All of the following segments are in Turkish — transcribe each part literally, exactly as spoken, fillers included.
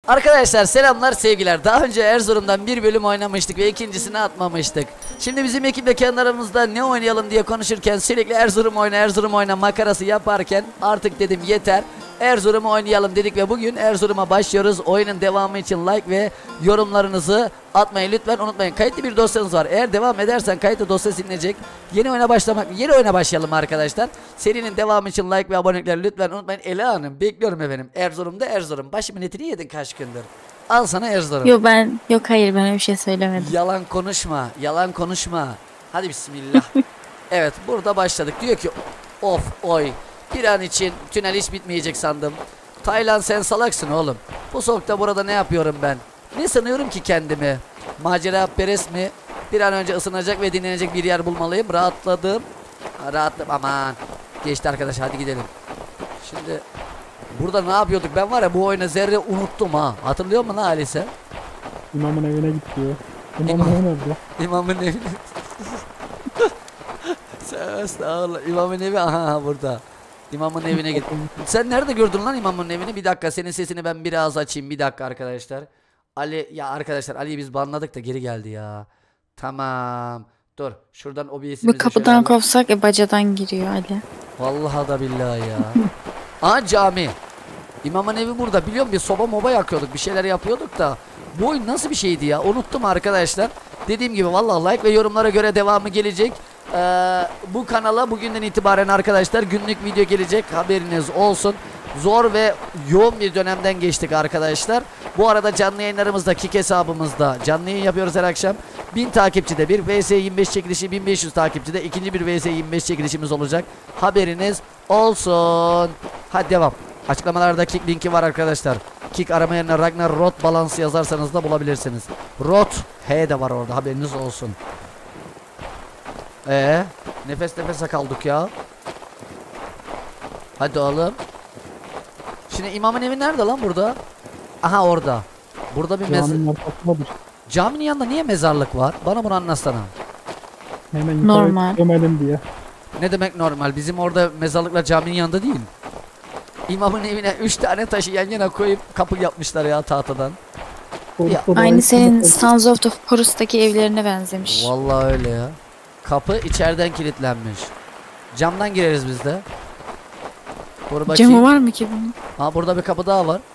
Arkadaşlar selamlar sevgiler. Daha önce Erzurum'dan bir bölüm oynamıştık ve ikincisini atmamıştık. Şimdi bizim ekiple kendi aramızda ne oynayalım diye konuşurken sürekli Erzurum oyna Erzurum oyna makarası yaparken artık dedim yeter. Erzurum'u oynayalım dedik ve bugün Erzurum'a başlıyoruz. Oyunun devamı için like ve yorumlarınızı atmayı lütfen unutmayın. Kayıtlı bir dosyanız var. Eğer devam edersen kayıtlı dosya silinecek. Yeni oyuna başlamak, yeni oyuna başlayalım arkadaşlar. Serinin devamı için like ve abonelikleri lütfen unutmayın. Ela Hanım bekliyorum efendim. Erzurum'da Erzurum. Başımın etini yedin kaç gündür. Al sana Erzurum. Yok ben yok hayır ben öyle bir şey söylemedim. Yalan konuşma, yalan konuşma. Hadi bismillah. Evet burada başladık. Diyor ki of oy. Bir an için tünel hiç bitmeyecek sandım. Taylan sen salaksın oğlum. Bu soğukta burada ne yapıyorum ben? Ne sanıyorum ki kendimi? Macera perest mi? Bir an önce ısınacak ve dinlenecek bir yer bulmalıyım. Rahatladım. Ha, rahatladım aman. Geçti arkadaş hadi gidelim. Şimdi burada ne yapıyorduk? Ben var ya bu oyunu zerre unuttum ha. Hatırlıyor musun lan Alice? İmamın evine git diyor. İmamın İmam- evi nerede? İmamın evi. Estağfurullah. İmamın evi aha burada. İmamın evine git. Sen nerede gördün lan imamın evini? Bir dakika senin sesini ben biraz açayım. Bir dakika arkadaşlar. Ali ya arkadaşlar Ali'yi biz banladık da geri geldi ya. Tamam. Dur. Şuradan O B S'imizi Bu kapıdan kovsak e bacadan giriyor Ali. vallahi da billahi ya. Aa cami. İmamın evi burada. Biliyor musun? Bir soba moba yakıyorduk. Bir şeyler yapıyorduk da. Bu oyun nasıl bir şeydi ya? Unuttum arkadaşlar. Dediğim gibi vallahi like ve yorumlara göre devamı gelecek. Ee, bu kanala bugünden itibaren arkadaşlar günlük video gelecek. Haberiniz olsun. Zor ve yoğun bir dönemden geçtik arkadaşlar. Bu arada canlı yayınlarımızda Kik hesabımızda canlı yayın yapıyoruz her akşam. bin takipçide bir V S yirmi beş çekilişi, bin beş yüz takipçide ikinci bir V S yirmi beş çekilişimiz olacak. Haberiniz olsun. Hadi devam. Açıklamalarda Kik linki var arkadaşlar. Kik arama yerine Ragnar Rot Balans yazarsanız da bulabilirsiniz. Rot H de var orada haberiniz olsun. Ee, nefes nefese kaldık ya. Hadi oğlum. Şimdi imamın evi nerede lan burada? Aha orada. Burada bir mezar. Caminin arkasındadır. Caminin yanında niye mezarlık var? Bana bunu anlatsana. Hemen yukarı Normal. gömelim diye. Ne demek normal? Bizim orada mezarlıkla caminin yanında değil. İmamın evine üç tane taşı yan yana koyup kapı yapmışlar ya tahtadan. Korksa da Aynı ayıp senin olur. Sons of the Forest'taki evlerine benzemiş. Vallahi öyle ya. Kapı içeriden kilitlenmiş. Camdan gireriz biz de. Dur bakayım. Camı var mı ki bunun? Ha burada bir kapı daha var.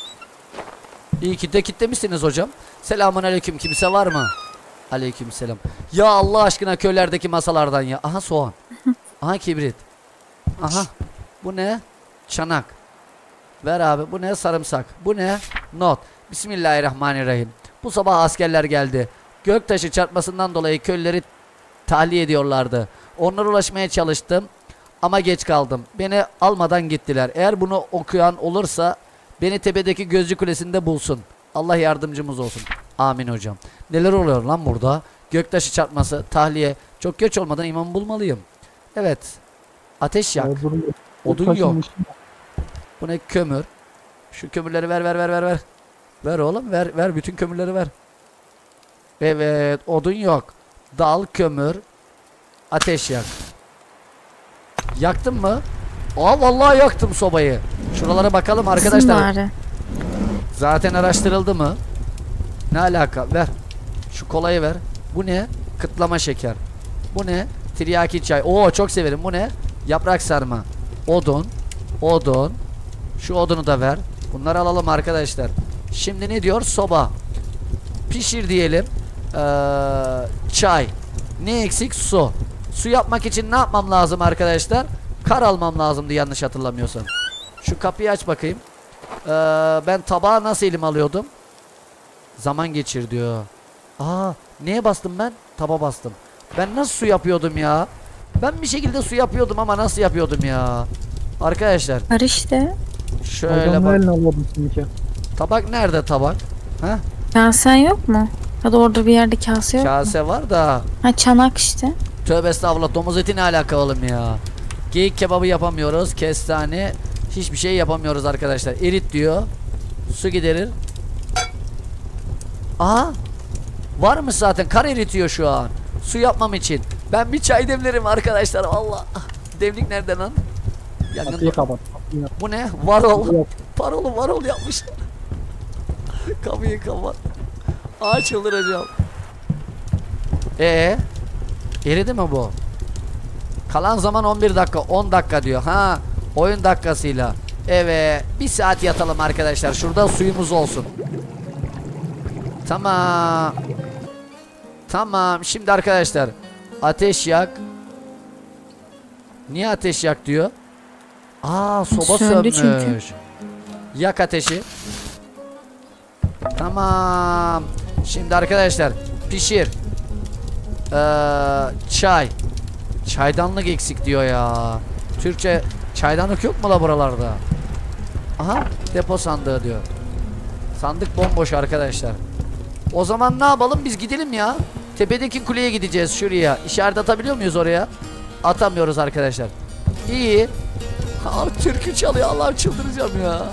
İyi ki de kilitlemişsiniz hocam. Selamun aleyküm. Kimse var mı? Aleyküm selam. Ya Allah aşkına köylerdeki masalardan ya. Aha soğan. Aha kibrit. Aha. Bu ne? Çanak. Ver abi. Bu ne? Sarımsak. Bu ne? Not. Bismillahirrahmanirrahim. Bu sabah askerler geldi. Göktaşı çarpmasından dolayı köyleri tahliye ediyorlardı. Onlara ulaşmaya çalıştım. Ama geç kaldım. Beni almadan gittiler. Eğer bunu okuyan olursa beni tepedeki gözcü kulesinde bulsun. Allah yardımcımız olsun. Amin hocam. Neler oluyor lan burada? Göktaşı çarpması, tahliye. Çok geç olmadan imam bulmalıyım. Evet. Ateş yak. Erzurum- Odun Taşın yok. işi- Bu ne kömür? Şu kömürleri ver ver ver ver ver. Ver oğlum ver ver bütün kömürleri ver. Evet odun yok. Dal kömür. Ateş yak. Yaktın mı? Aa vallahi yaktım sobayı. Şuralara bakalım arkadaşlar. Bari. Zaten araştırıldı mı? Ne alaka? Ver. Şu kolayı ver. Bu ne? Kıtlama şeker. Bu ne? Tiryaki çay. Oo çok severim. Bu ne? Yaprak sarma. Odun. Odun. Şu odunu da ver. Bunları alalım arkadaşlar. Şimdi ne diyor? Soba. Pişir diyelim. Ee, çay. Ne eksik? Su. Su yapmak için ne yapmam lazım arkadaşlar? Kar almam lazımdı yanlış hatırlamıyorsam. Şu kapıyı aç bakayım. Ee, ben tabağı nasıl elim alıyordum? Zaman geçir diyor. Aa, neye bastım ben? Taba bastım. Ben nasıl su yapıyordum ya? Ben bir şekilde su yapıyordum ama nasıl yapıyordum ya? Arkadaşlar Var işte. şöyle Adamın bak. eline almadım çünkü. Tabak nerede tabak? Ha? Kasen yok mu? Ya da orada bir yerde kase yok mu? Kase var da. Ha çanak işte. Tövbe estağfurullah, domuz eti ne alaka oğlum ya? Geyik kebabı yapamıyoruz. Kestane. Hiçbir şey yapamıyoruz arkadaşlar. Erit diyor. Su giderir. Aha. Varmış zaten. Kar eritiyor şu an. Su yapmam için. Ben bir çay demlerim arkadaşlar. Allah. Demlik nerede lan? Kapıyı Yangın. kapat. Kapıyı yap. Bu ne? Varol. Yok. Parolu varol yapmış. Kapıyı kapat. Aa çıldıracağım. Ee, eridi mi bu? Kalan zaman on bir dakika, on dakika diyor. Ha, oyun dakikasıyla. Evet, bir saat yatalım arkadaşlar. Şurada suyumuz olsun. Tamam. Tamam. Şimdi arkadaşlar, ateş yak. Niye ateş yak diyor? Aa, soba Söndü sönmüş. çünkü. Yak ateşi. Tamam. Şimdi arkadaşlar pişir. Ee, çay. Çaydanlık eksik diyor ya. Türkçe çaydanlık yok mu la buralarda? Aha, depo sandığı diyor. Sandık bomboş arkadaşlar. O zaman ne yapalım, biz gidelim ya. Tepedeki kuleye gideceğiz, şuraya. İşaret atabiliyor muyuz oraya? Atamıyoruz arkadaşlar. İyi. Abi türkü çalıyor, Allah'ım çıldıracağım ya.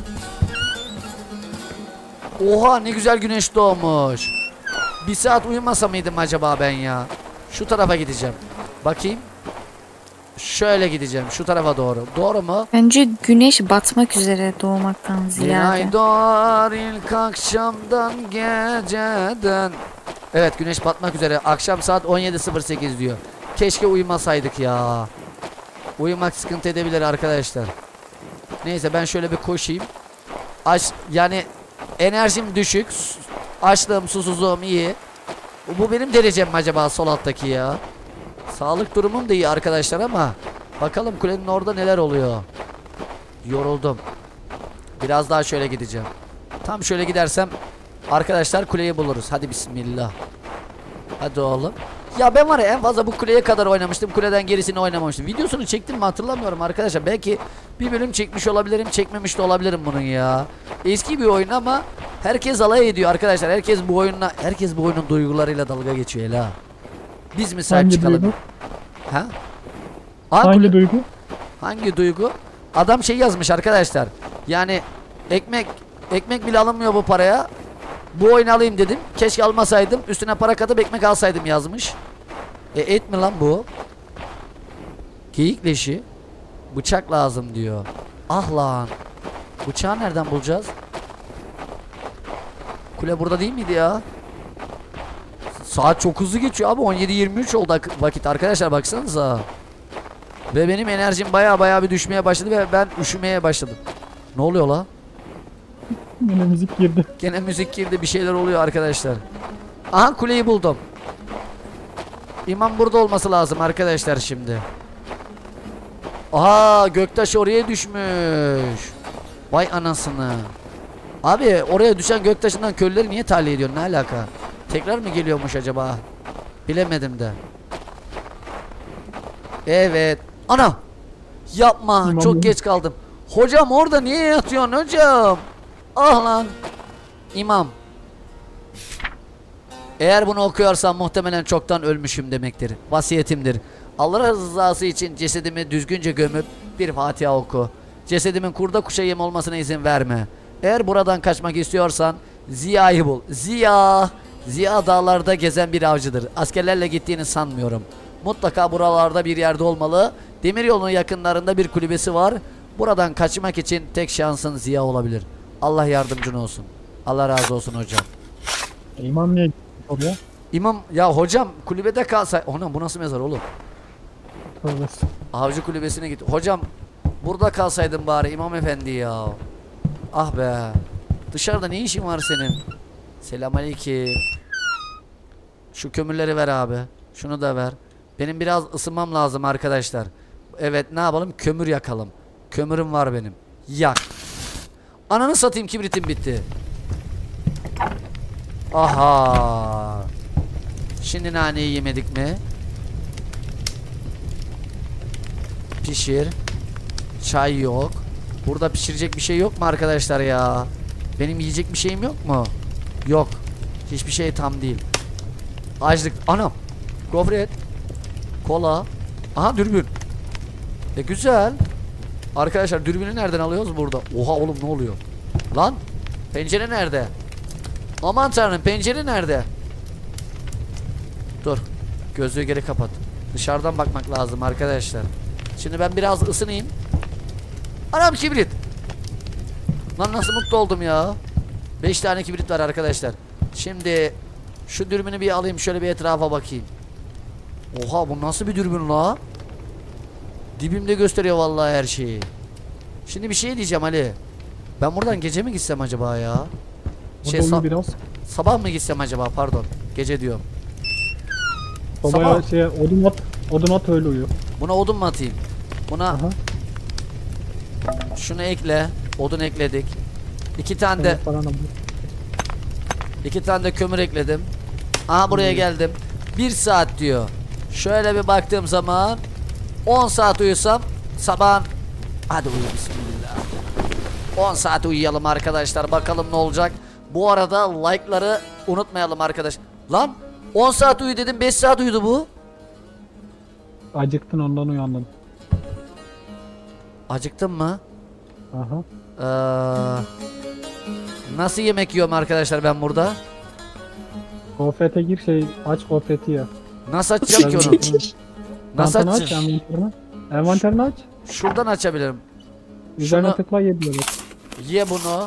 Oha, ne güzel güneş doğmuş. Bir saat uyumasa mıydım acaba ben ya? Şu tarafa gideceğim. Bakayım. Şöyle gideceğim şu tarafa doğru. Doğru mu? Bence güneş batmak üzere doğmaktan Bir ziyade. ay doğar ilk akşamdan geceden. Evet, güneş batmak üzere. Akşam saat on yedi sıfır sekiz diyor. Keşke uyumasaydık ya. Uyumak sıkıntı edebilir arkadaşlar. Neyse, ben şöyle bir koşayım. Aç, yani enerjim düşük. Açlığım, susuzluğum iyi. Bu benim derecem mi acaba sol alttaki ya? Sağlık durumum da iyi arkadaşlar ama bakalım kulenin orada neler oluyor. Yoruldum. Biraz daha şöyle gideceğim. Tam şöyle gidersem arkadaşlar kuleyi buluruz. Hadi bismillah. Hadi oğlum. Ya ben var ya, en fazla bu kuleye kadar oynamıştım. Kuleden gerisini oynamamıştım. Videosunu çektim mi hatırlamıyorum arkadaşlar. Belki bir bölüm çekmiş olabilirim, çekmemiş de olabilirim bunun ya. Eski bir oyun ama herkes alay ediyor arkadaşlar. Herkes bu oyunla, herkes bu oyunun duygularıyla dalga geçiyor hele ha. Biz mi sahip Hangi çıkalım? duygu? Ha? Aa, Hangi kule- duygu? Hangi duygu? Adam şey yazmış arkadaşlar. Yani ekmek ekmek bile alınmıyor bu paraya. Bu oyunu alayım dedim. Keşke almasaydım. Üstüne para katıp ekmek alsaydım yazmış. E et mi lan bu? Geyik leşi. Bıçak lazım diyor. Ah lan. Bıçağı nereden bulacağız? Kule burada değil miydi ya? Saat çok hızlı geçiyor abi. on yedi yirmi üç oldu vakit arkadaşlar, baksanıza. Ve benim enerjim baya baya bir düşmeye başladı ve ben üşümeye başladım. Ne oluyor la? Yine müzik girdi. Gene müzik girdi, bir şeyler oluyor arkadaşlar. Aha, kuleyi buldum. İmam burada olması lazım arkadaşlar şimdi. Aha, göktaş oraya düşmüş. Vay anasını. Abi oraya düşen göktaşından köylüleri niye tahliye ediyor, ne alaka? Tekrar mı geliyormuş acaba? Bilemedim de. Evet. Ana. Yapma, İmam çok mı? geç kaldım. Hocam orada niye yatıyorsun hocam? Ah lan. İmam. Eğer bunu okuyorsam muhtemelen çoktan ölmüşüm demektir. Vasiyetimdir. Allah rızası için cesedimi düzgünce gömüp bir Fatiha oku. Cesedimin kurda kuşa yem olmasına izin verme. Eğer buradan kaçmak istiyorsan Ziya'yı bul. Ziya. Ziya dağlarda gezen bir avcıdır. Askerlerle gittiğini sanmıyorum. Mutlaka buralarda bir yerde olmalı. Demiryolunun yakınlarında bir kulübesi var. Buradan kaçmak için tek şansın Ziya olabilir. Allah yardımcın olsun. Allah razı olsun hocam. E, İmam niye oraya? İmam ya hocam kulübede kalsa... Ona bu nasıl mezar oğlum? Tövbe. Avcı kulübesine git. Hocam burada kalsaydın bari imam efendi ya. Ah be. Dışarıda ne işin var senin? Selamünaleyküm. Şu kömürleri ver abi. Şunu da ver. Benim biraz ısınmam lazım arkadaşlar. Evet, ne yapalım? Kömür yakalım. Kömürüm var benim. Yak. Ananı satayım, kibritim bitti. Aha. Şimdi naneyi yemedik mi? Pişir. Çay yok. Burada pişirecek bir şey yok mu arkadaşlar ya? Benim yiyecek bir şeyim yok mu? Yok. Hiçbir şey tam değil. Açlık. Anam. Gofret. Kola. Aha, dürbün. E güzel. Arkadaşlar dürbünü nereden alıyoruz burada? Oha oğlum, ne oluyor? Lan. Pencere nerede? Aman tanrım, pencere nerede? Dur. Gözlüğü geri kapat. Dışarıdan bakmak lazım arkadaşlar. Şimdi ben biraz ısınayım. Anam, kibrit. Lan nasıl mutlu oldum ya. beş tane kibrit var arkadaşlar. Şimdi şu dürbünü bir alayım, şöyle bir etrafa bakayım. Oha, bu nasıl bir dürbün la? Dibimde gösteriyor vallahi her şeyi. Şimdi bir şey diyeceğim Ali. Ben buradan gece mi gitsem acaba ya? Şey, Burada uyu sa- biraz. sabah mı gitsem acaba, pardon. Gece diyorum. Sobaya Sabah. şey odun at. Odun at öyle uyu. Buna odun mu atayım? Buna Aha. şunu ekle. Odun ekledik. İki tane de Evet, falan abi. iki tane de kömür ekledim. Aha, buraya geldim. Bir saat diyor. Şöyle bir baktığım zaman on saat uyusam sabahın, hadi uyu bismillah. on saat uyuyalım arkadaşlar, bakalım ne olacak. Bu arada like'ları unutmayalım arkadaş. Lan on saat uyu dedim, beş saat uyudu bu. Acıktın ondan uyandın. Acıktın mı? Aha. Ee, nasıl yemek yiyorum arkadaşlar ben burada? Gofrete gir şey aç gofreti ya. Nasıl açacağım ki onu? Nasıl Çantanı aç açacağım? envanterini. Envanterini aç. Şuradan açabilirim. Üzerine Şunu- tıkla ye diyor. Ye bunu.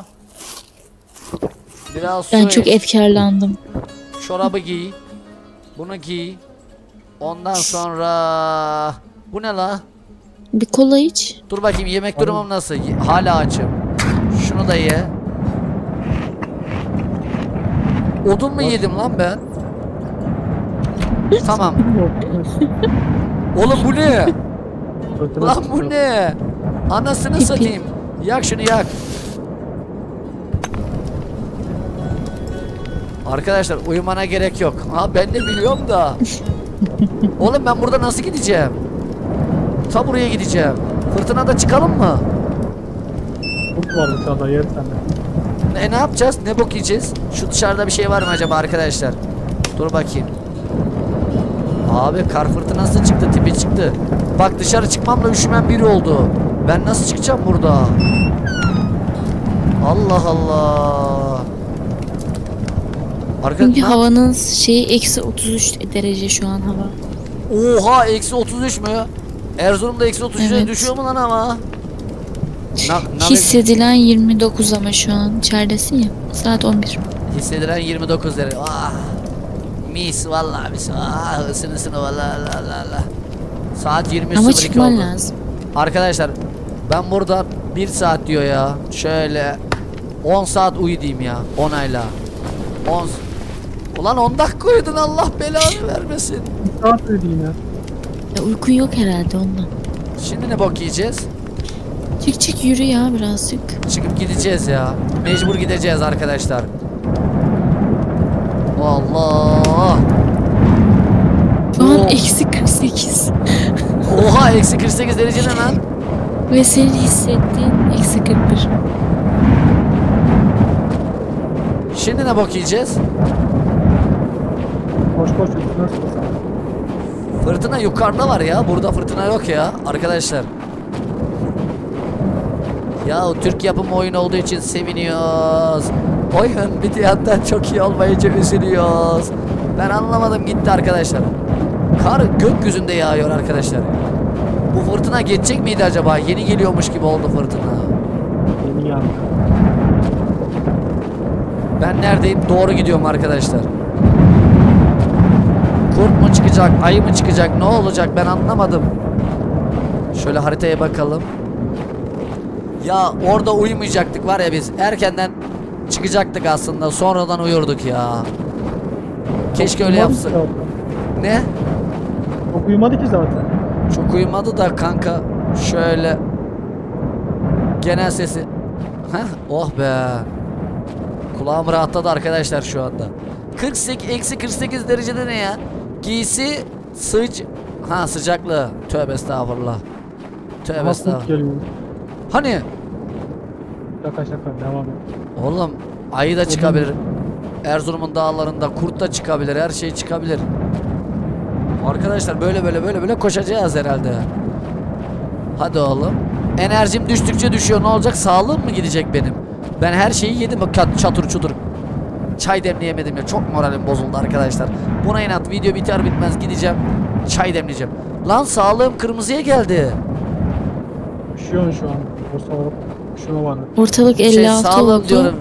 Biraz su Ben çok iç. efkarlandım. Çorabı giy. Bunu giy. Ondan sonra bu ne la? Bir kola iç. Dur bakayım, yemek durumum nasıl? Ye- Hala açım. Şunu da ye. Odun mu yedim lan ben? Tamam. Oğlum bu ne? Lan bu ne? Anasını satayım. Yak şunu, yak. Arkadaşlar uyumana gerek yok. Ha, ben de biliyorum da. Oğlum ben burada nasıl gideceğim? Ta buraya gideceğim. Fırtınada çıkalım mı? Kurt var dışarıda yer sende. E ne yapacağız? Ne bok yiyeceğiz? Şu dışarıda bir şey var mı acaba arkadaşlar? Dur bakayım. Abi kar fırtınası çıktı, tipi çıktı. Bak dışarı çıkmamla üşümem biri oldu. Ben nasıl çıkacağım burada? Allah Allah. Arka... Çünkü Ne- havanın şeyi eksi otuz üç derece şu an hava. Oha, eksi otuz üç mü? Erzurum'da eksi otuz üçe Evet. düşüyor mu lan ama? Na, navig- Hissedilen yirmi dokuz ama şu an içeridesin ya. Saat on bir. Hissedilen yirmi dokuz derece. Ah. Mis vallahi mis. Ah, ısın ısın vallahi la la la. Saat yirmi Ama sıfır iki çıkman oldu. lazım. Arkadaşlar ben buradan bir saat diyor ya. Şöyle on saat uyu diyeyim ya. on ayla. on. Ulan on dakika uyudun, Allah belanı vermesin. Bir saat uyudu yine. Ya uykun yok herhalde ondan. Şimdi ne bok yiyeceğiz? Çık çık yürü ya birazcık. Çıkıp gideceğiz ya. Mecbur gideceğiz arkadaşlar. Allah. Şu an Oo. eksi kırk sekiz. Oha, eksi kırk sekiz derece ne lan? Ve senin hissettiğin eksi kırk bir. Şimdi ne bok yiyeceğiz? Koş koş üstüne sıkılsın. Fırtına yukarıda var ya. Burada fırtına yok ya arkadaşlar. Ya Türk yapımı oyun olduğu için seviniyoruz. Oyun bir yandan çok iyi olmayınca üzülüyoruz. Ben anlamadım gitti arkadaşlar. Kar gökyüzünde yağıyor arkadaşlar. Bu fırtına geçecek miydi acaba? Yeni geliyormuş gibi oldu fırtına. Yeni geldi. Ben neredeyim? Doğru gidiyorum arkadaşlar. Kurt mu çıkacak? Ayı mı çıkacak? Ne olacak? Ben anlamadım. Şöyle haritaya bakalım. Ya orada uyumayacaktık var ya biz. Erkenden çıkacaktık aslında. Sonradan uyurduk ya. Keşke öyle Uyumadı yapsın. ki zaten. Ne? Çok uyumadı ki zaten. Çok uyumadı da kanka. Şöyle. Genel sesi. Heh, oh be. Kulağım rahatladı arkadaşlar şu anda. kırk sekiz, eksi kırk sekiz derecede ne ya? Giysi sıc... Ha, sıcaklığı. Tövbe estağfurullah. Tövbe Ama kurt estağfurullah. geliyor. Hani? Şaka şaka devam et. Oğlum ayı da çıkabilir. Erzurum'un dağlarında kurt da çıkabilir. Her şey çıkabilir. Arkadaşlar böyle böyle böyle böyle koşacağız herhalde. Hadi oğlum. Enerjim düştükçe düşüyor. Ne olacak? Sağlığım mı gidecek benim? Ben her şeyi yedim. Bak çatır çutur. Çay demleyemedim ya. Çok moralim bozuldu arkadaşlar. Buna inat. Video biter bitmez gideceğim. Çay demleyeceğim. Lan sağlığım kırmızıya geldi. Üşüyorsun şu an. O soğuk. Üşüme var. Ortalık Şey elli altı sağlığım oldu. diyorum.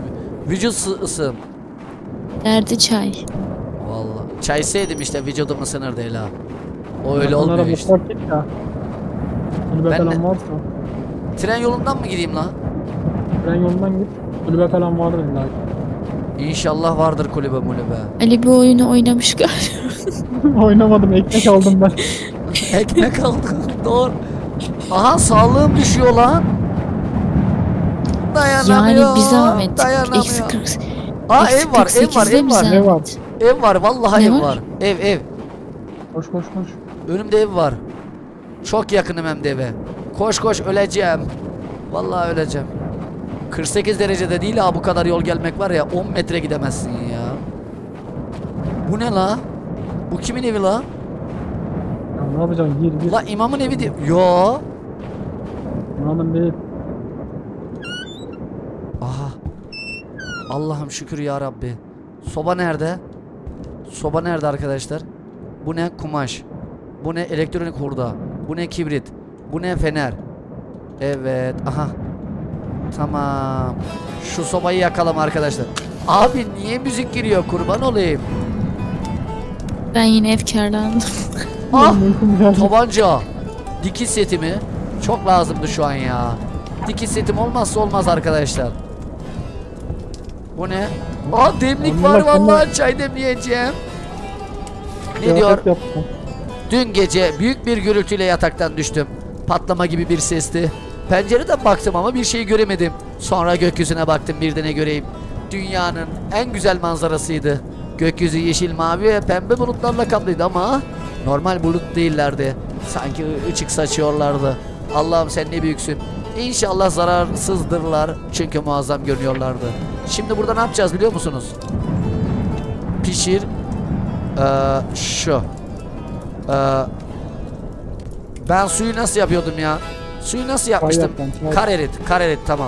Vücut ısı- ısım. Derdi çay. Vallahi. Çay sevdim işte vücudum ısınır değil ha. O öyle Onlara olmuyor bir işte. fark et ya. Kulübe Ben de- falan varsa. Tren yolundan mı gideyim lan? Tren yolundan git. Kulübe falan vardır illa ki. İnşallah vardır kulübe mulübe. Ali bir oyunu oynamış galiba. Oynamadım, ekmek aldım ben. Ekmek aldım. Doğru. Aha sağlığım düşüyor lan. Dayanamıyor. Yani bir zahmet. Eksi Dayanamıyor. kırk. Aa eksi ev var, ev var, kırk sekizde ev bir var. Ne var? zahmet. Ev var, vallahi Ne ev var? var. Ev, ev. Koş koş koş. Önümde ev var. Çok yakınım hem de eve. Koş koş öleceğim. Vallahi öleceğim. kırk sekiz derecede değil ha bu kadar yol gelmek var ya on metre gidemezsin ya. Bu ne la? Bu kimin evi la? Ya ne yapacaksın? Gir gir. La imamın evi değil. Yo. İmamın değil. Aha. Allah'ım şükür ya Rabbi. Soba nerede? Soba nerede arkadaşlar? Bu ne? Kumaş. Bu ne? Elektronik hurda. Bu ne? Kibrit. Bu ne? Fener. Evet. Aha. Tamam. Şu sobayı yakalım arkadaşlar. Abi niye müzik giriyor? Kurban olayım. Ben yine efkarlandım. Ah! Uykum geldi. Tabanca. Dikiş setimi. Çok lazımdı şu an ya. Dikiş setim olmazsa olmaz arkadaşlar. Bu ne? Aa demlik var Allah Allah. vallahi çay demleyeceğim. Ne Kıyafet diyor? yaptım. Dün gece büyük bir gürültüyle yataktan düştüm. Patlama gibi bir sesti. Pencereden baktım ama bir şey göremedim. Sonra gökyüzüne baktım bir de ne göreyim. Dünyanın en güzel manzarasıydı. Gökyüzü yeşil, mavi ve pembe bulutlarla kaplıydı ama normal bulut değillerdi. Sanki ışık saçıyorlardı. Allah'ım sen ne büyüksün. İnşallah zararsızdırlar çünkü muazzam görünüyorlardı. Şimdi burada ne yapacağız biliyor musunuz? Pişir. Ee, şu. Ee, ben suyu nasıl yapıyordum ya? Suyu nasıl yapmıştım? yaptım, çay. Kar erit, kar erit tamam.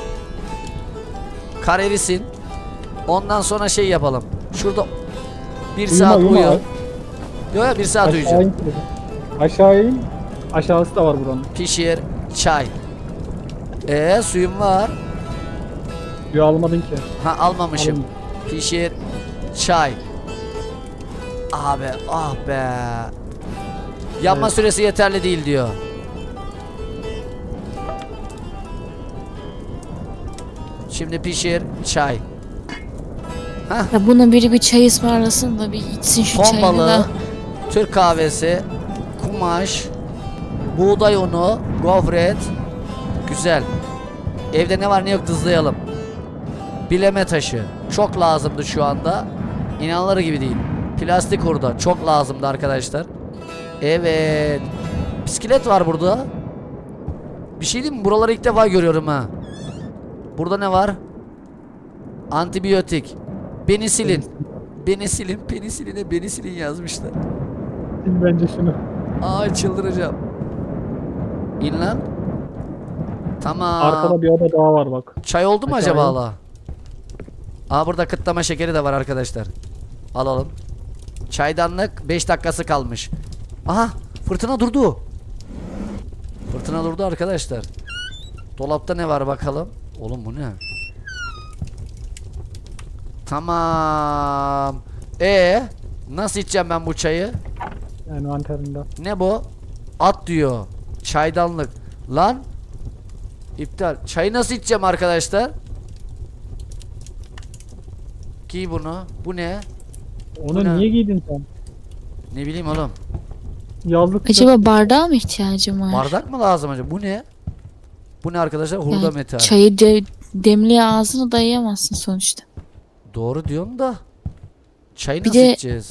Kar erisin. Ondan sonra şey yapalım. Şurada bir Uyuma, saat uyuma. uyu. Yok ya bir saat Aşağı uyuyacağım. in. Aşağı in. Aşağısı da var buranın. Pişir, çay. Ee suyum var. Suyu almadın ki. Ha almamışım. Alın. Pişir, çay. Abi ah be. Yanma Evet. süresi yeterli değil diyor. Şimdi pişir, çay. Ya buna biri bir çay ısmarlasın da bir içsin şu Ton çayını balığı, da. Türk kahvesi, kumaş, buğday unu, gofret. Güzel. Evde ne var ne yok tızlayalım. Bileme taşı. Çok lazımdı şu anda. İnanılır gibi değil. Plastik hurda. Çok lazımdı arkadaşlar. Evet. Bisiklet var burada. Bir şey diyeyim mi? Buraları ilk defa görüyorum ha. Burada ne var? Antibiyotik. Penisilin. Penisilin. Penisiline penisilin yazmışlar. İn bence şunu. Ay çıldıracağım. İn lan. Tamam. Arkada bir oda daha var bak. Çay oldu mu Aşağı acaba in. hala? Aa burada kıtlama şekeri de var arkadaşlar. Alalım. Çaydanlık beş dakikası kalmış. Aha fırtına durdu. Fırtına durdu arkadaşlar. Dolapta ne var bakalım. Oğlum bu ne? Tamam. E nasıl içeceğim ben bu çayı? Yani anteninde. Ne bu? At diyor. Çaydanlık. Lan. İptal. Çayı nasıl içeceğim arkadaşlar? Giy bunu. Bu ne? Bu Onu ne? niye giydin sen? Ne bileyim oğlum. Yazlık. Acaba bardağa mı ihtiyacım var? Bardak mı lazım acaba? Bu ne? Bu ne arkadaşlar? Hurda Yani metal. çayı de, demliğe ağzına dayayamazsın sonuçta. Doğru diyorsun da. Çayı Bir nasıl de- içeceğiz?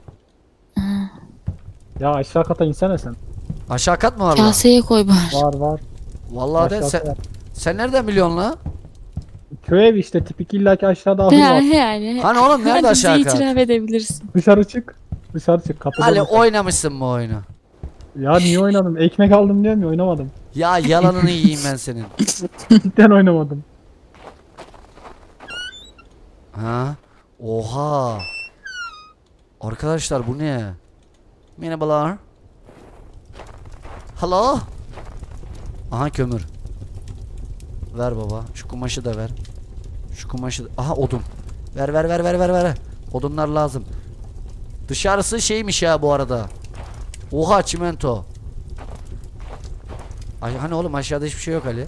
Ya aşağı kata insene sen. Aşağı kat mı var lan? Kaseye koy bari. Var var. Vallahi de Aşağı sen, kat. sen nereden biliyorsun la? Köy evi işte tipik illaki aşağıda ahır var. Yani, yani. Hani oğlum nerede Hadi aşağı bize kat? itiraf edebilirsin. Dışarı çık. Dışarı çık kapıda. Ali mısın? oynamışsın bu oyunu. Ya niye oynadım? Ekmek aldım diye mi oynamadım? Ya yalanını yiyeyim ben senin. Cidden oynamadım. Ha? Oha. Arkadaşlar bu ne? Merhabalar. Hello? Aha kömür. Ver baba. Şu kumaşı da ver. Şu kumaşı. Aha odun. Ver ver ver ver ver ver. Odunlar lazım. Dışarısı şeymiş ya bu arada. Oha çimento. Ay hani oğlum aşağıda hiçbir şey yok Ali.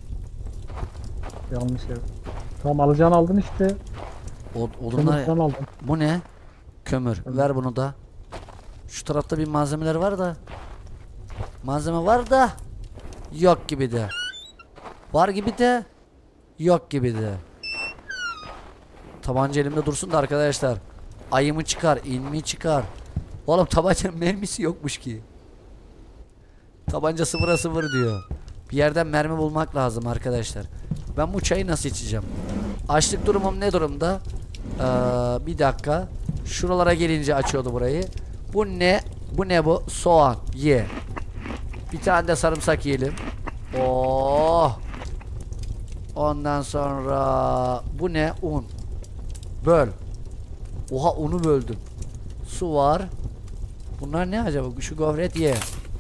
Yanlış yer. Tamam alacağını aldın işte. Od odunlar. Kömürden aldın. Bu ne? Kömür. Kömür. Ver bunu da. Şu tarafta bir malzemeler var da. Malzeme var da. Yok gibi de. Var gibi de. Yok gibi de. Tabanca elimde dursun da arkadaşlar. Ayımı çıkar, ilmi çıkar. Oğlum tabancanın mermisi yokmuş ki. Tabanca sıfıra sıfır diyor. Bir yerden mermi bulmak lazım arkadaşlar. Ben bu çayı nasıl içeceğim? Açlık durumum ne durumda? Ee, bir dakika. Şuralara gelince açıyordu burayı. Bu ne? Bu ne bu? Soğan. Ye. Bir tane de sarımsak yiyelim. Oh. Ondan sonra bu ne? Un. Böl. Oha unu böldüm. Su var. Bunlar ne acaba? Şu gofret ye.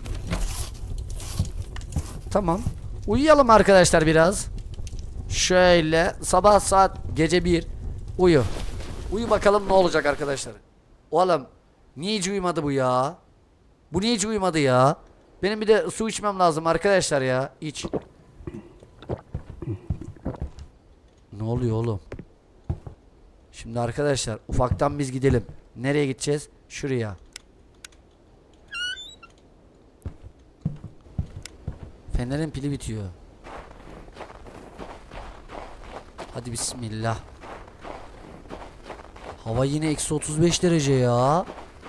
Tamam. Uyuyalım arkadaşlar biraz. Şöyle sabah saat gece bir uyu. Uyu bakalım ne olacak arkadaşlar. Oğlum niye hiç uyumadı bu ya? Bu niye hiç uyumadı ya? Benim bir de su içmem lazım arkadaşlar ya. İç. Ne oluyor oğlum? Şimdi arkadaşlar ufaktan biz gidelim. Nereye gideceğiz? Şuraya. Fenerin pili bitiyor. Hadi bismillah. Hava yine eksi otuz beş derece ya.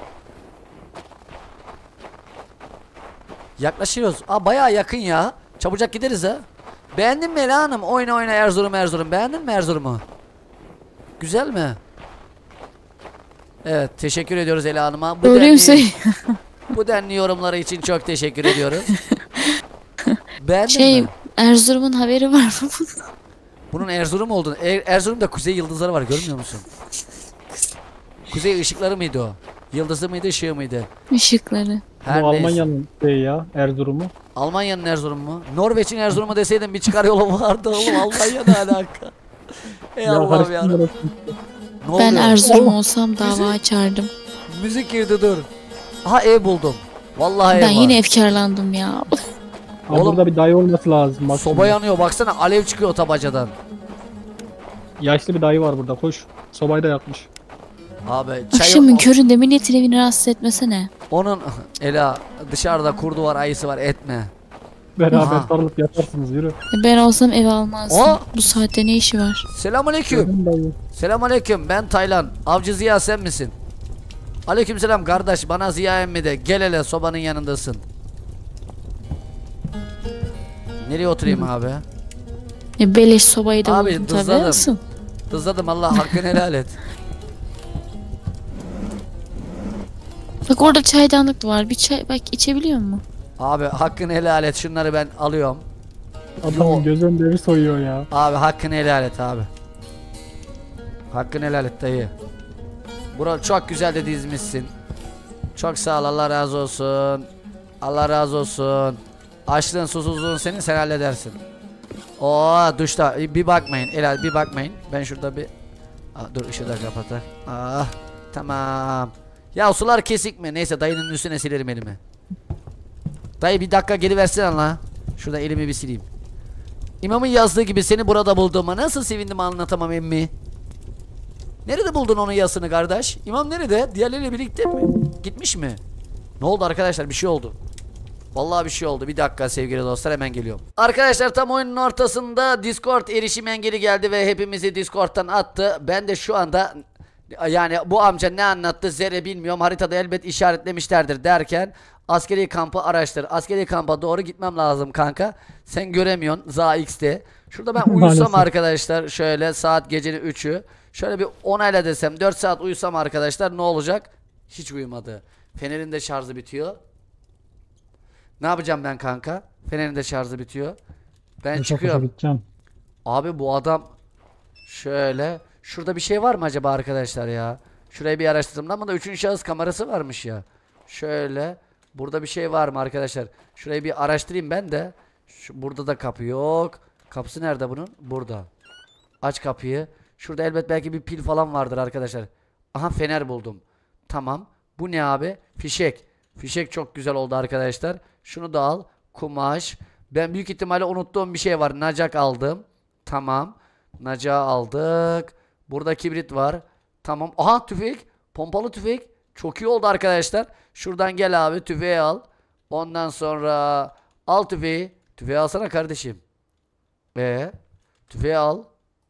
Yaklaşıyoruz. Aa bayağı yakın ya. Çabucak gideriz ha. Beğendin mi Ela Hanım? Oyna oyna Erzurum Erzurum. Beğendin mi Erzurum'u? Güzel mi? Evet teşekkür ediyoruz Ela Hanım'a. Bu Doğruyu denli, söyle. bu denli yorumları için çok teşekkür ediyoruz. Beğendin Şey mi? Erzurum'un haberi var mı? Bunun Erzurum olduğunu. Er Erzurum'da kuzey yıldızları var görmüyor musun? Kuzey ışıkları mıydı o? Yıldızı mıydı ışığı mıydı? Işıkları. Her Bu neyse. Almanya'nın şey ya Erzurum'u. Almanya'nın Erzurum'u mu? Norveç'in Erzurum'u deseydim bir çıkar yolu vardı oğlum. Almanya ne alaka? Ey Allah'ım ya. karıştırma orası. Ne Ben oluyor? Erzurum Oh, olsam dava müzik- açardım. Müzik girdi dur. Aha ev buldum. Vallahi Ben ev var. yine efkarlandım ya. Ama Oğlum, burada bir dayı olması lazım. Bak Soba şimdi. yanıyor baksana alev çıkıyor tabacadan. Yaşlı bir dayı var burada koş. Sobayı da yakmış. Abi çay Akşamın köründe milletin evini rahatsız etmesene. onun Ela dışarıda kurdu var ayısı var etme. Beraber Aha. sarılıp yatarsınız yürü. Ben olsam ev almazdım. Aa! Bu saatte ne işi var? Selamünaleyküm. Gördün dayı. Selamünaleyküm ben Taylan. Avcı Ziya sen misin? Aleykümselam kardeş bana Ziya emmi de gel hele sobanın yanındasın. Nereye oturayım abi? E, beleş sobayı da Abi, buldum tabii. dızladım. Nasıl? Dızladım Allah hakkını helal et. Bak orada çaydanlık var. Bir çay bak içebiliyor mu? Abi hakkını helal et şunları ben alıyorum. Adamın göz önünde evi soyuyor ya. Abi hakkını helal et abi. Hakkını helal et dayı. Bura çok güzel de dizmişsin. Çok sağ ol Allah razı olsun. Allah razı olsun. Açlığın susuzluğun senin sen halledersin. Oo duşta bir bakmayın helal bir bakmayın. Ben şurada bir Aa, dur ışığı da kapatak. Ah tamam. Ya sular kesik mi? Neyse dayının üstüne silerim elimi. Dayı bir dakika geri versene la. Şurada elimi bir sileyim. İmamın yazdığı gibi seni burada bulduğuma nasıl sevindim anlatamam emmi. Nerede buldun onun yazısını kardeş? İmam nerede? Diğerleriyle birlikte mi? Gitmiş mi? Ne oldu arkadaşlar? Bir şey oldu. Vallahi bir şey oldu. Bir dakika sevgili dostlar hemen geliyorum. Arkadaşlar tam oyunun ortasında Discord erişim engeli geldi ve hepimizi Discord'dan attı. Ben de şu anda yani bu amca ne anlattı zerre bilmiyorum. Haritada elbet işaretlemişlerdir derken askeri kampı araştır. Askeri kampa doğru gitmem lazım kanka. Sen göremiyorsun Za X'te. Şurada ben uyusam arkadaşlar şöyle saat gecenin üçü. Şöyle bir onayla desem dört saat uyusam arkadaşlar ne olacak? Hiç uyumadı. Fenerin de şarjı bitiyor. Ne yapacağım ben kanka? Fenerin de şarjı bitiyor. Ben Koşa çıkıyorum. koşa gideceğim. Abi bu adam şöyle şurada bir şey var mı acaba arkadaşlar ya? Şurayı bir araştırdım ama da üçüncü şahıs kamerası varmış ya. Şöyle burada bir şey var mı arkadaşlar? Şurayı bir araştırayım ben de. Şu, burada da kapı yok. Kapısı nerede bunun? Burada. Aç kapıyı. Şurada elbet belki bir pil falan vardır arkadaşlar. Aha fener buldum. Tamam. Bu ne abi? Fişek. Fişek çok güzel oldu arkadaşlar. Şunu da al. Kumaş. Ben büyük ihtimalle unuttuğum bir şey var. Nacak aldım. Tamam. Nacağı aldık. Burada kibrit var. Tamam. Aha tüfek. Pompalı tüfek. Çok iyi oldu arkadaşlar. Şuradan gel abi tüfeği al. Ondan sonra al tüfeği. Tüfeği alsana kardeşim. E tüfeği al.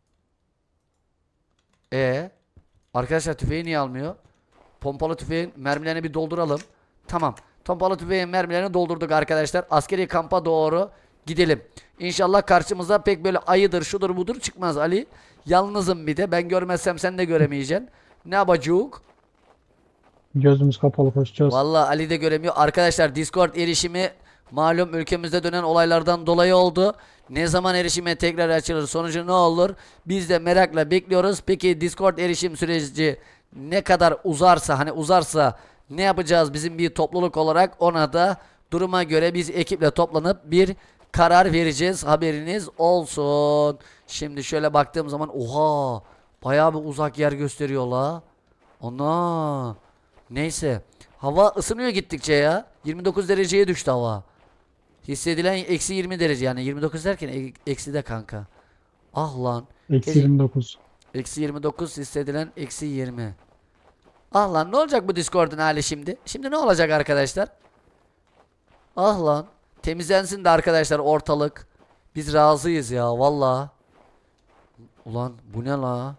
E arkadaşlar tüfeği niye almıyor? Pompalı tüfeğin mermilerini bir dolduralım. Tamam. Pompalı tüfeğin mermilerini doldurduk arkadaşlar. Askeri kampa doğru gidelim. İnşallah karşımıza pek böyle ayıdır şudur budur çıkmaz Ali. Yalnızım bir de. Ben görmezsem sen de göremeyeceksin. Ne yapacağız? Gözümüz kapalı koşacağız. Vallahi Ali de göremiyor. Arkadaşlar Discord erişimi malum ülkemizde dönen olaylardan dolayı oldu. Ne zaman erişime tekrar açılır, sonucu ne olur? Biz de merakla bekliyoruz. Peki Discord erişim süreci ne kadar uzarsa, hani uzarsa ne yapacağız bizim bir topluluk olarak, ona da duruma göre biz ekiple toplanıp bir karar vereceğiz. Haberiniz olsun. Şimdi şöyle baktığım zaman oha, bayağı bir uzak yer gösteriyor la. Ana. Neyse. Hava ısınıyor gittikçe ya. yirmi dokuz dereceye düştü hava. Hissedilen eksi yirmi derece, yani yirmi dokuz derken e eksi de kanka. Ah lan. Eksi yirmi dokuz. Eksi yirmi dokuz hissedilen eksi yirmi. Ah lan, ne olacak bu Discord'un hali şimdi? Şimdi ne olacak arkadaşlar? Ah lan. Temizlensin de arkadaşlar ortalık. Biz razıyız ya valla. Ulan bu ne la?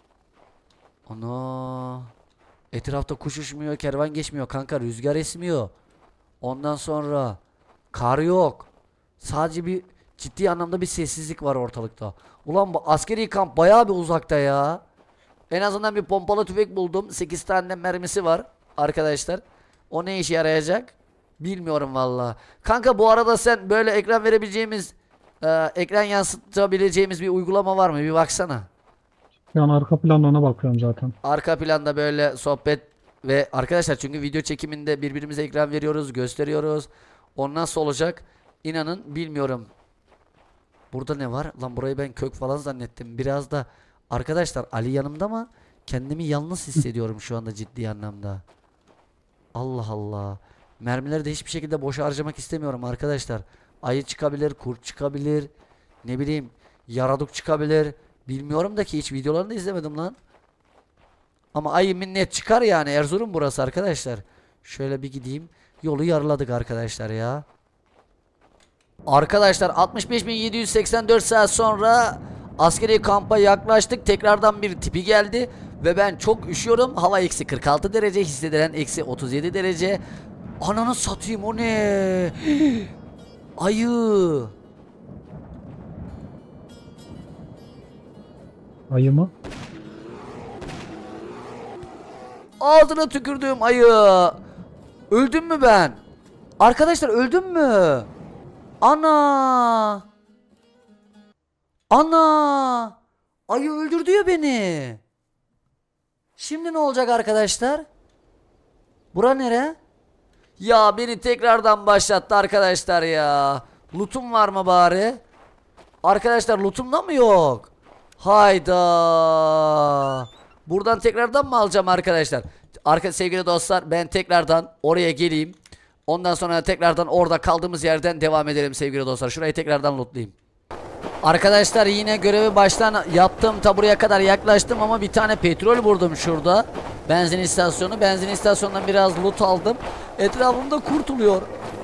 Ana. Etrafta kuş uçmuyor, kervan geçmiyor kanka, rüzgar esmiyor. Ondan sonra kar yok. Sadece bir ciddi anlamda bir sessizlik var ortalıkta. Ulan bu askeri kamp bayağı bir uzakta ya. En azından bir pompalı tüfek buldum. sekiz tane mermisi var arkadaşlar. O ne işe yarayacak bilmiyorum valla. Kanka bu arada sen böyle ekran verebileceğimiz, e, ekran yansıtabileceğimiz bir uygulama var mı? Bir baksana. Yani arka planda ona bakıyorum zaten. Arka planda böyle sohbet ve arkadaşlar, çünkü video çekiminde birbirimize ekran veriyoruz, gösteriyoruz. O nasıl olacak? İnanın bilmiyorum. Burada ne var? Lan burayı ben kök falan zannettim. Biraz da arkadaşlar Ali yanımda ama kendimi yalnız hissediyorum şu anda ciddi anlamda. Allah Allah. Mermileri de hiçbir şekilde boşa harcamak istemiyorum arkadaşlar. Ayı çıkabilir, kurt çıkabilir. Ne bileyim, yaraduk çıkabilir. Bilmiyorum da ki, hiç videolarını da izlemedim lan. Ama ayı minnet çıkar yani. Erzurum burası arkadaşlar. Şöyle bir gideyim. Yolu yarıladık arkadaşlar ya. Arkadaşlar altmış beş bin yedi yüz seksen dört saat sonra askeri kampa yaklaştık. Tekrardan bir tipi geldi. Ve ben çok üşüyorum. Hava eksi kırk altı derece. Hissedilen eksi otuz yedi derece. Ananı satayım, o ne? Ayı. Ayı mı? Ağzına tükürdüğüm ayı. Öldüm mü ben? Arkadaşlar öldüm mü? Ana. Ana. Ayı öldürdü ya beni. Şimdi ne olacak arkadaşlar? Bura nere? Ya beni tekrardan başlattı arkadaşlar ya. Lootum var mı bari? Arkadaşlar lootumda mı yok? Hayda. Buradan tekrardan mı alacağım arkadaşlar? Arka sevgili dostlar, ben tekrardan oraya geleyim. Ondan sonra tekrardan orada kaldığımız yerden devam edelim sevgili dostlar. Şurayı tekrardan lootlayayım. Arkadaşlar yine görevi baştan yaptım. Ta buraya kadar yaklaştım ama bir tane petrol buldum şurada. Benzin istasyonu. Benzin istasyonundan biraz loot aldım. Etrafımda kurtuluyor.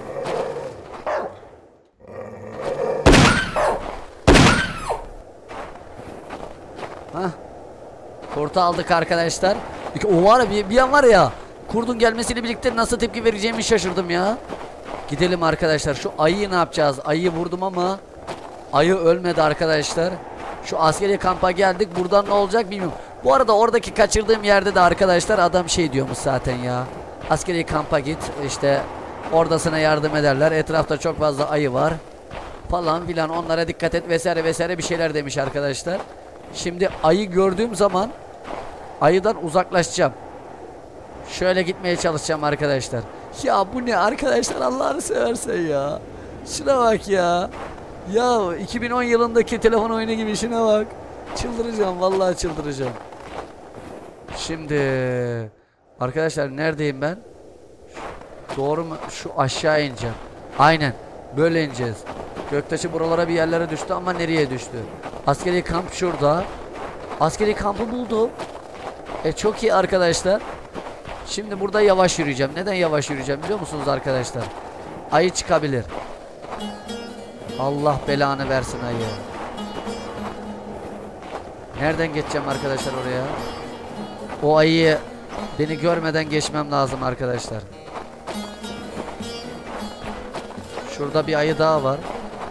Hah. Kurtu aldık arkadaşlar. O var ya, bir, bir an var ya, kurdun gelmesiyle birlikte nasıl tepki vereceğimi şaşırdım ya. Gidelim arkadaşlar. Şu ayıyı ne yapacağız? Ayıyı vurdum ama ayı ölmedi arkadaşlar. Şu askeri kampa geldik. Buradan ne olacak bilmiyorum. Bu arada oradaki kaçırdığım yerde de arkadaşlar adam şey diyormuş zaten ya. Askeri kampa git, işte orada sana yardım ederler. Etrafta çok fazla ayı var falan filan, onlara dikkat et vesaire vesaire bir şeyler demiş arkadaşlar. Şimdi ayı gördüğüm zaman ayıdan uzaklaşacağım. Şöyle gitmeye çalışacağım arkadaşlar. Ya bu ne arkadaşlar, Allah'ını seversen ya. Şuna bak ya. Ya iki bin on yılındaki telefon oyunu gibi, şuna bak. Çıldıracağım, vallahi çıldıracağım. Şimdi arkadaşlar neredeyim ben? Doğru mu? Şu aşağı ineceğim. Aynen. Böyle ineceğiz. Göktaşı buralara bir yerlere düştü ama nereye düştü? Askeri kamp şurada. Askeri kampı buldum. E çok iyi arkadaşlar. Şimdi burada yavaş yürüyeceğim. Neden yavaş yürüyeceğim biliyor musunuz arkadaşlar? Ayı çıkabilir. Allah belanı versin ayı. Nereden geçeceğim arkadaşlar oraya? O ayıyı beni görmeden geçmem lazım arkadaşlar. Şurada bir ayı daha var.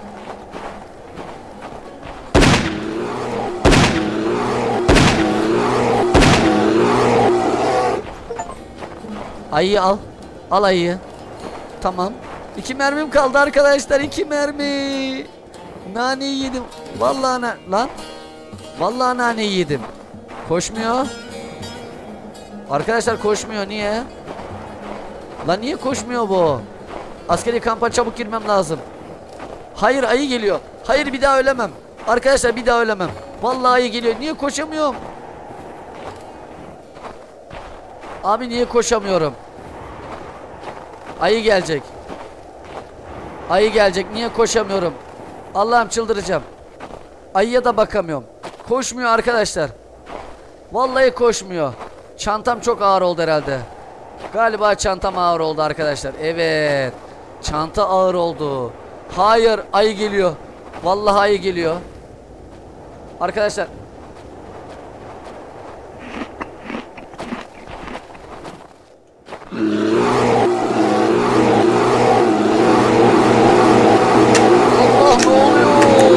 Ayıyı al. Al ayıyı. Tamam. İki mermim kaldı arkadaşlar. İki mermi. Naneyi yedim. Vallahi na lan. Vallahi naneyi yedim. Koşmuyor. Arkadaşlar koşmuyor. Niye? Lan niye koşmuyor bu? Askeri kampa çabuk girmem lazım. Hayır ayı geliyor. Hayır bir daha ölemem. Arkadaşlar bir daha ölemem. Vallahi ayı geliyor. Niye koşamıyorum? Abi niye koşamıyorum? Ayı gelecek. Ayı gelecek. Niye koşamıyorum? Allah'ım çıldıracağım. Ayıya da bakamıyorum. Koşmuyor arkadaşlar. Vallahi koşmuyor. Çantam çok ağır oldu herhalde. Galiba çantam ağır oldu arkadaşlar. Evet. Çanta ağır oldu. Hayır ayı geliyor. Vallahi ayı geliyor. Arkadaşlar. Allah ne oluyor?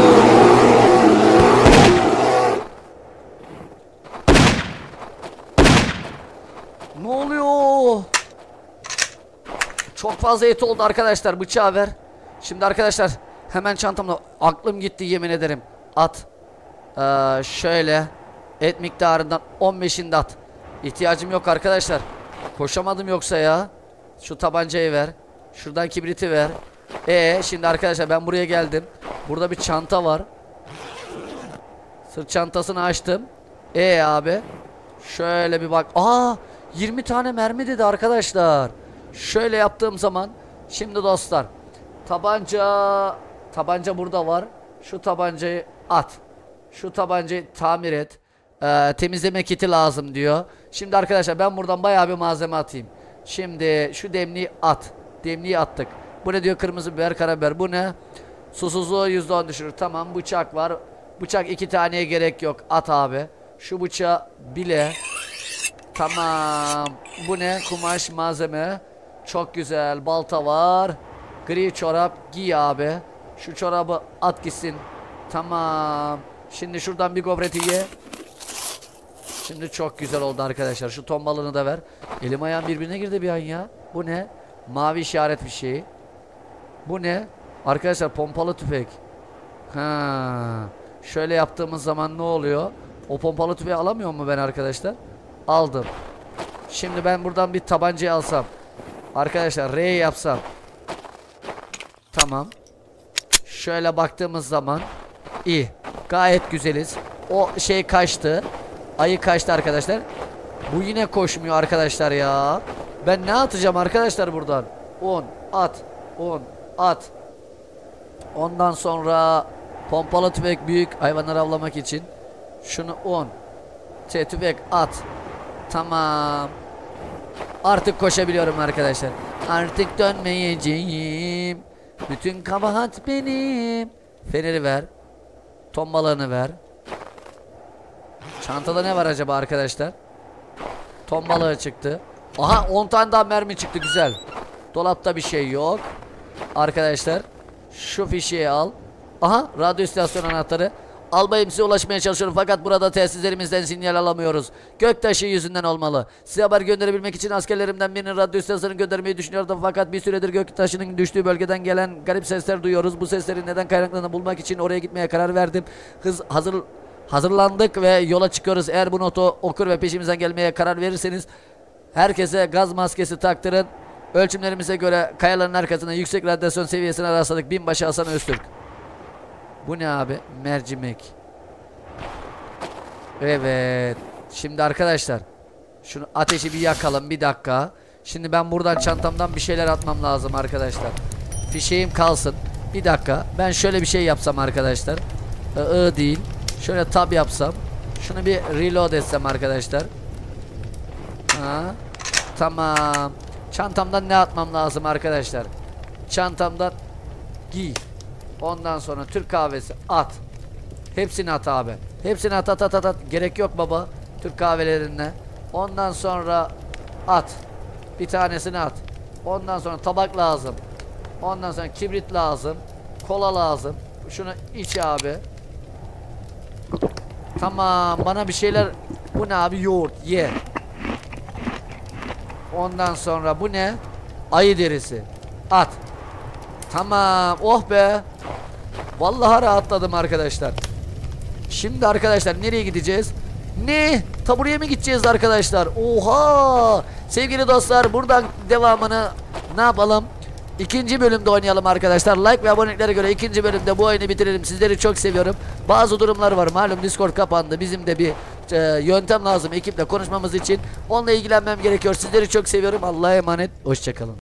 Ne oluyor? Çok fazla et oldu arkadaşlar. Bıçağı ver. Şimdi arkadaşlar hemen çantamda aklım gitti yemin ederim. At. Ee, şöyle et miktarından on beşini at. İhtiyacım yok arkadaşlar. Koşamadım yoksa ya. Şu tabancayı ver. Şuradan kibriti ver. Ee şimdi arkadaşlar ben buraya geldim. Burada bir çanta var. Sırt çantasını açtım. Ee abi. Şöyle bir bak. Aa yirmi tane mermi dedi arkadaşlar. Şöyle yaptığım zaman. Şimdi dostlar. Tabanca. Tabanca burada var. Şu tabancayı at. Şu tabancayı tamir et. Ee, temizleme kiti lazım diyor. Şimdi arkadaşlar ben buradan bayağı bir malzeme atayım. Şimdi şu demliği at. Demliği attık. Bu ne diyor? Kırmızı biber, karabiber. Bu ne? Susuzluğu yüzde on düşürür. Tamam bıçak var. Bıçak iki taneye gerek yok. At abi. Şu bıçağı bile. Tamam. Bu ne? Kumaş malzeme. Çok güzel. Balta var. Gri çorap giy abi. Şu çorabı at gitsin. Tamam. Şimdi şuradan bir gobreti ye. Şimdi çok güzel oldu arkadaşlar. Şu ton balığını da ver. Elim ayağım birbirine girdi bir an ya. Bu ne? Mavi işaret bir şey. Bu ne? Arkadaşlar pompalı tüfek. Ha. Şöyle yaptığımız zaman ne oluyor? O pompalı tüfeği alamıyor mu ben arkadaşlar? Aldım. Şimdi ben buradan bir tabancayı alsam. Arkadaşlar R yapsam. Tamam. Şöyle baktığımız zaman iyi. Gayet güzeliz. O şey kaçtı. Ayı kaçtı arkadaşlar. Bu yine koşmuyor arkadaşlar ya. Ben ne atacağım arkadaşlar buradan? on at. on at. Ondan sonra pompalı tüfek büyük hayvanları avlamak için. Şunu on. Şey, tüfek at. Tamam. Artık koşabiliyorum arkadaşlar. Artık dönmeyeceğim. Bütün kabahat benim. Feneri ver. Ton balığını ver. Çantada ne var acaba arkadaşlar? Ton balığı çıktı. Aha on tane daha mermi çıktı, güzel. Dolapta bir şey yok. Arkadaşlar şu fişeği al. Aha radyo istasyon anahtarı. Albayım size ulaşmaya çalışıyorum fakat burada tesislerimizden sinyal alamıyoruz. Göktaşı yüzünden olmalı. Size haber gönderebilmek için askerlerimden birinin radyo istasyonunu göndermeyi düşünüyordum fakat bir süredir göktaşının düştüğü bölgeden gelen garip sesler duyuyoruz. Bu seslerin neden kaynaklandığını bulmak için oraya gitmeye karar verdim. Hız hazır hazırlandık ve yola çıkıyoruz. Eğer bu notu okur ve peşimizden gelmeye karar verirseniz herkese gaz maskesi taktırın. Ölçümlerimize göre kayaların arkasında yüksek radyasyon seviyesine rastladık. Binbaşı Hasan Öztürk. Bu ne abi? Mercimek. Evet. Şimdi arkadaşlar şunu ateşi bir yakalım bir dakika. Şimdi ben buradan çantamdan bir şeyler atmam lazım arkadaşlar. Fişeğim kalsın. Bir dakika. Ben şöyle bir şey yapsam arkadaşlar. I, I değil. Şöyle tab yapsam. Şunu bir reload etsem arkadaşlar. Ha. Tamam. Çantamdan ne atmam lazım arkadaşlar? Çantamdan giy. Ondan sonra Türk kahvesi at. Hepsini at abi. Hepsini at at at at. at. Gerek yok baba. Türk kahvelerine. Ondan sonra at. Bir tanesini at. Ondan sonra tabak lazım. Ondan sonra kibrit lazım. Kola lazım. Şunu iç abi. Tamam. Bana bir şeyler. Bu ne abi? Yoğurt. Ye. Ondan sonra bu ne? Ayı derisi. At. Tamam. Oh be. Vallahi rahatladım arkadaşlar. Şimdi arkadaşlar nereye gideceğiz? Ne? Tabureye mi gideceğiz arkadaşlar? Oha! Sevgili dostlar buradan devamını ne yapalım? İkinci bölümde oynayalım arkadaşlar. Like ve aboneliklere göre ikinci bölümde bu oyunu bitirelim. Sizleri çok seviyorum. Bazı durumlar var. Malum Discord kapandı. Bizim de bir e, yöntem lazım ekiple konuşmamız için. Onunla ilgilenmem gerekiyor. Sizleri çok seviyorum. Allah'a emanet. Hoşçakalın.